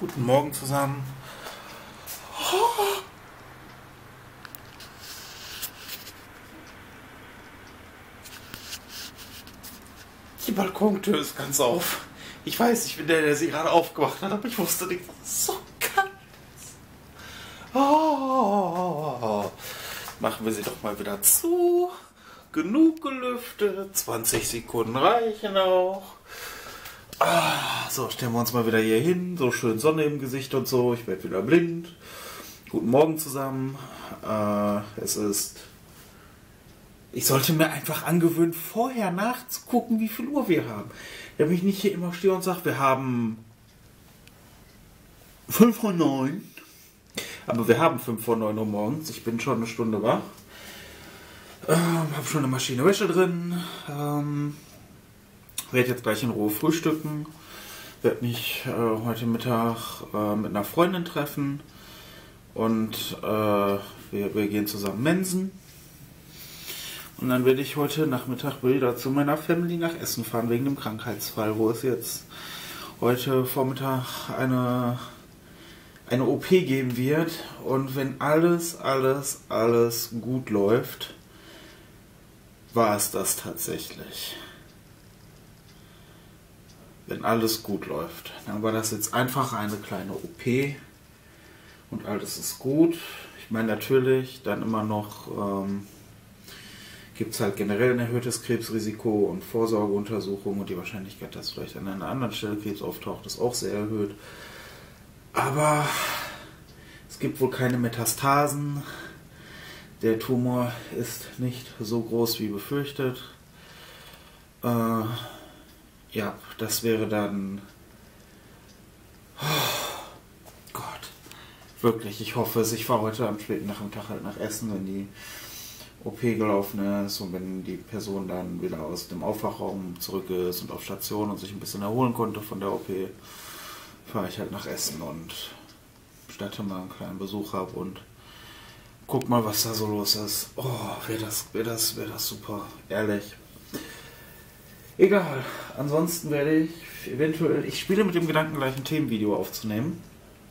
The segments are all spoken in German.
Guten Morgen zusammen. Die Balkontür ist ganz auf. Ich weiß, ich bin der sie gerade aufgewacht hat, aber ich wusste nicht, dass es so kalt ist. Machen wir sie doch mal wieder zu. Genug gelüftet. 20 Sekunden reichen auch. So, stellen wir uns mal wieder hier hin. So schön Sonne im Gesicht und so. Ich werde wieder blind. Guten Morgen zusammen. Es ist... Ich sollte mir einfach angewöhnen, vorher nachzugucken, wie viel Uhr wir haben. Damit ich nicht hier immer stehe und sage, wir haben 5 vor 9. Aber wir haben 5 vor 9 Uhr morgens. Ich bin schon eine Stunde wach. Habe schon eine Maschine Wäsche drin. Werde jetzt gleich in Ruhe frühstücken. Werde mich heute Mittag mit einer Freundin treffen. Und wir gehen zusammen mensen. Und dann werde ich heute Nachmittag wieder zu meiner Family nach Essen fahren, wegen dem Krankheitsfall, wo es jetzt heute Vormittag eine OP geben wird. Und wenn alles gut läuft, war es das tatsächlich. Wenn alles gut läuft, dann war das jetzt einfach eine kleine OP und alles ist gut. Ich meine natürlich, dann immer noch gibt es halt generell ein erhöhtes Krebsrisiko und Vorsorgeuntersuchungen und die Wahrscheinlichkeit, dass vielleicht an einer anderen Stelle Krebs auftaucht, ist auch sehr erhöht. Aber es gibt wohl keine Metastasen. Der Tumor ist nicht so groß wie befürchtet. Ja, das wäre dann... Oh Gott. Wirklich, ich hoffe es. Ich fahre heute am späten Nachmittag halt nach Essen, wenn die OP gelaufen ist und wenn die Person dann wieder aus dem Aufwachraum zurück ist und auf Station und sich ein bisschen erholen konnte von der OP, fahre ich halt nach Essen und statte mal einen kleinen Besuch ab und guck mal, was da so los ist. Oh, wäre das super, ehrlich. Egal, ansonsten werde ich eventuell, ich spiele mit dem Gedanken, gleich ein Themenvideo aufzunehmen.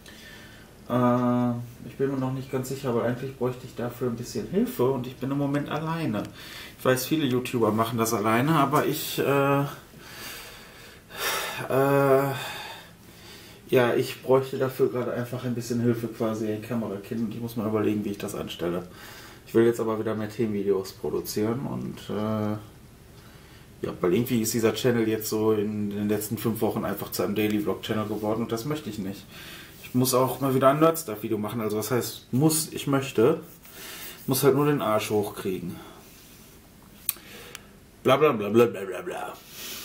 Ich bin mir noch nicht ganz sicher, aber eigentlich bräuchte ich dafür ein bisschen Hilfe und ich bin im Moment alleine. Ich weiß, viele YouTuber machen das alleine, aber ich bräuchte dafür gerade einfach ein bisschen Hilfe, quasi ein Kamerakind, und ich muss mal überlegen, wie ich das anstelle. Ich will jetzt aber wieder mehr Themenvideos produzieren und weil irgendwie ist dieser Channel jetzt so in den letzten 5 Wochen einfach zu einem Daily Vlog Channel geworden und das möchte ich nicht. Ich muss auch mal wieder ein Nerd-Stuff-Video machen, also was heißt ich möchte, muss halt nur den Arsch hochkriegen. Bla bla bla bla bla bla bla.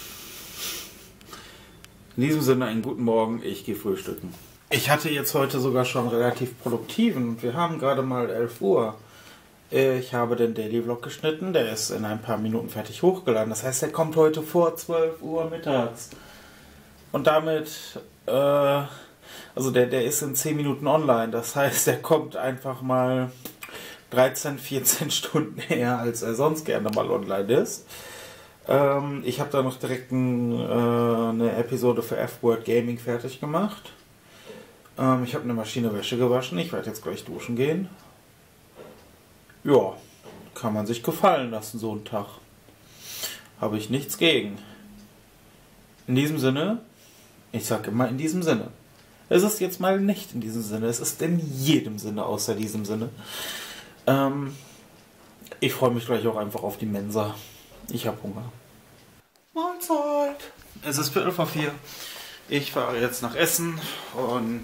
In diesem Sinne einen guten Morgen, ich gehe frühstücken. Ich hatte jetzt heute sogar schon relativ produktiven, wir haben gerade mal 11 Uhr. Ich habe den Daily Vlog geschnitten, der ist in ein paar Minuten fertig hochgeladen, das heißt, der kommt heute vor 12 Uhr mittags. Und damit, also der ist in 10 Minuten online, das heißt, der kommt einfach mal 13, 14 Stunden eher, als er sonst gerne mal online ist. Ich habe da noch direkt eine Episode für F-Word Gaming fertig gemacht. Ich habe eine Maschine Wäsche gewaschen, ich werde jetzt gleich duschen gehen. Ja, kann man sich gefallen lassen, so einen Tag. Habe ich nichts gegen. In diesem Sinne, ich sage immer in diesem Sinne. Es ist jetzt mal nicht in diesem Sinne, es ist in jedem Sinne außer diesem Sinne. Ich freue mich gleich auch einfach auf die Mensa. Ich habe Hunger. Mahlzeit! Es ist 3:45. Ich fahre jetzt nach Essen und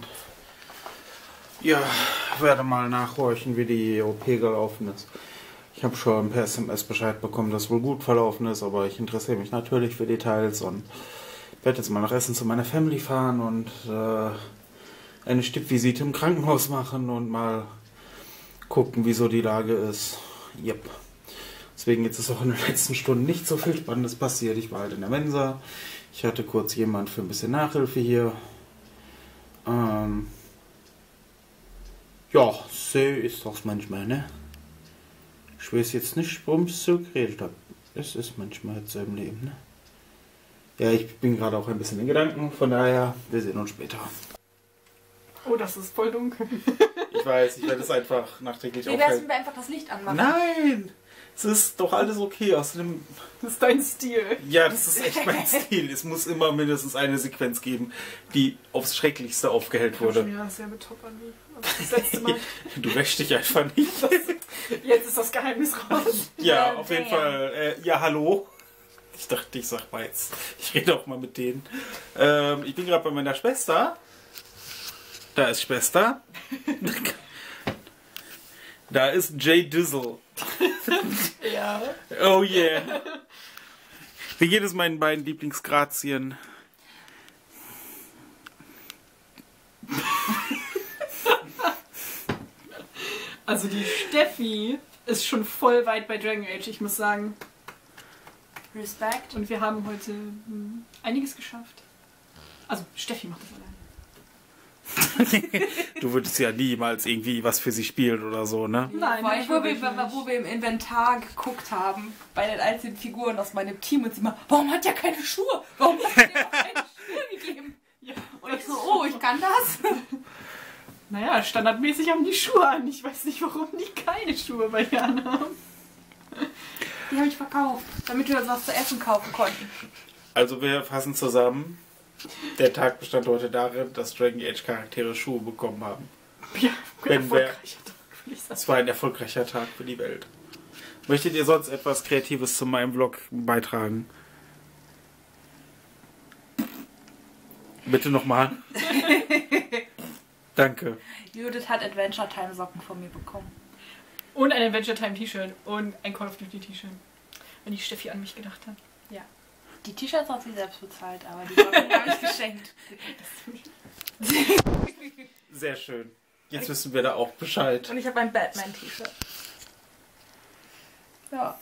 werde mal nachhorchen, wie die OP gelaufen ist. Ich habe schon per SMS Bescheid bekommen, dass es wohl gut verlaufen ist, aber ich interessiere mich natürlich für Details und werde jetzt mal nach Essen zu meiner Family fahren und eine Stippvisite im Krankenhaus machen und mal gucken, wieso die Lage ist. Yep. Deswegen jetzt ist auch in den letzten Stunden nicht so viel Spannendes passiert. Ich war halt in der Mensa. Ich hatte kurz jemand für ein bisschen Nachhilfe hier. So ist das manchmal, ne? Ich weiß jetzt nicht, warum ich so geredet habe. Es ist manchmal halt so im Leben, ne? Ja, ich bin gerade auch ein bisschen in Gedanken, von daher, wir sehen uns später. Oh, das ist voll dunkel. Ich weiß, ich werde es einfach nachträglich Wie wär's, aufhellen. wenn wir einfach das Licht anmachen? Nein! Es ist doch alles okay. Außerdem, Das ist dein Stil. ja, das ist echt mein Stil. Es muss immer mindestens eine Sequenz geben, die aufs Schrecklichste aufgehellt wurde. Ja, sehr betoppern. Das letzte Mal. Du wäschst dich einfach nicht. Jetzt ist das Geheimnis raus. Ja, Ja, auf jeden damn. Fall. Ja, hallo. Ich dachte, ich sag mal jetzt. Ich rede auch mal mit denen. Ich bin gerade bei meiner Schwester. Da ist Schwester. Da ist Jay Dizzle. Ja. Oh yeah. Wie geht es meinen beiden Lieblingsgrazien? Also die Steffi ist schon voll weit bei Dragon Age, ich muss sagen. Respekt. Und wir haben heute einiges geschafft. Also Steffi macht das allein. Du würdest ja niemals irgendwie was für sie spielen oder so, ne? Nein, Vor allem, natürlich wo wir im Inventar geguckt haben, bei den einzelnen Figuren aus meinem Team und sie mal, warum hat der keine Schuhe? Warum hat der mir keine Schuhe gegeben? Ja. Und ich so, oh, ich kann das. Naja, standardmäßig haben die Schuhe an. Ich weiß nicht, warum die keine Schuhe bei ihr anhaben. Die habe ich verkauft, damit wir uns was zu essen kaufen konnten. Also wir fassen zusammen. Der Tag bestand heute darin, dass Dragon Age Charaktere Schuhe bekommen haben. Ja, Wenn wir- erfolgreicher Tag, würde ich sagen. Es war ein erfolgreicher Tag für die Welt. Möchtet ihr sonst etwas Kreatives zu meinem Vlog beitragen? Bitte nochmal. Danke. Judith hat Adventure Time Socken von mir bekommen. Und ein Adventure Time T-Shirt und ein Call of Duty T-Shirt. Wenn die Steffi an mich gedacht hat. Ja. Die T-Shirts hat sie selbst bezahlt, aber die Socken habe ich geschenkt. Sehr schön. Jetzt wissen wir da auch Bescheid. Und ich habe ein Batman T-Shirt. Ja.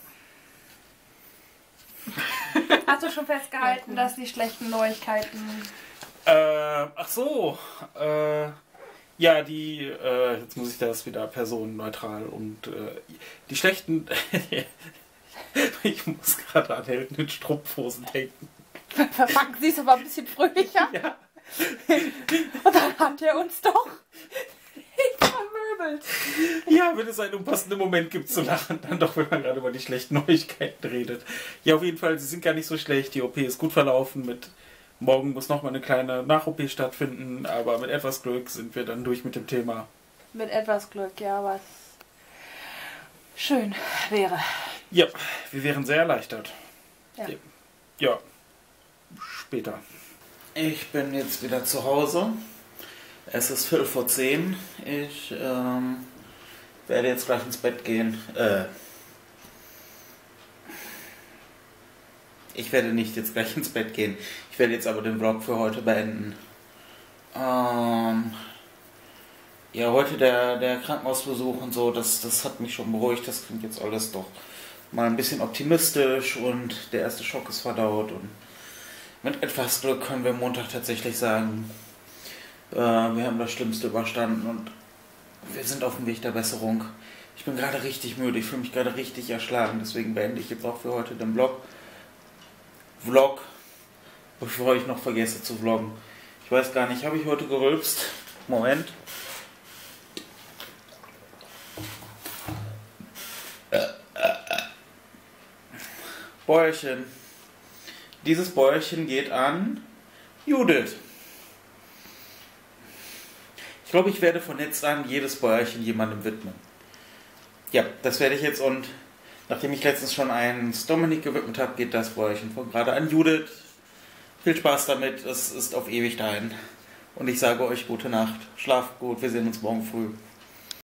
Hast du schon festgehalten, dass die schlechten Neuigkeiten... Ach so. Ja, die, jetzt muss ich das wieder personenneutral und die schlechten. Ich muss gerade an Helden in Strumpfhosen denken. Verpacken Sie es aber ein bisschen fröhlicher. Ja. Und dann hat er uns doch vermöbelt. Ja, wenn es einen unpassenden Moment gibt zu lachen, dann doch, wenn man gerade über die schlechten Neuigkeiten redet. Ja, auf jeden Fall, sie sind gar nicht so schlecht. Die OP ist gut verlaufen. Morgen muss noch mal eine kleine Nach-OP stattfinden, aber mit etwas Glück sind wir dann durch mit dem Thema. Mit etwas Glück, ja, was schön wäre. Ja, wir wären sehr erleichtert. Ja. Ja, später. Ich bin jetzt wieder zu Hause. Es ist 11:45. Ich werde jetzt gleich ins Bett gehen. Ich werde nicht jetzt gleich ins Bett gehen. Ich werde jetzt aber den Vlog für heute beenden. Ja, heute der Krankenhausbesuch und so, das hat mich schon beruhigt. Das klingt jetzt alles doch mal ein bisschen optimistisch und der erste Schock ist verdaut. Und mit etwas Glück können wir Montag tatsächlich sagen, wir haben das Schlimmste überstanden und wir sind auf dem Weg der Besserung. Ich bin gerade richtig müde, ich fühle mich gerade richtig erschlagen, deswegen beende ich jetzt auch für heute den Vlog, bevor ich noch vergesse zu vloggen. Ich weiß gar nicht, habe ich heute gerülpst? Moment. Bäuerchen. Dieses Bäuerchen geht an Judith. Ich glaube, ich werde von jetzt an jedes Bäuerchen jemandem widmen. Ja, das werde ich jetzt und nachdem ich letztens schon eins Dominik gewidmet habe, geht das Bäuerchen von gerade an Judith. Viel Spaß damit, es ist auf ewig dein. Und ich sage euch gute Nacht. Schlaft gut, wir sehen uns morgen früh.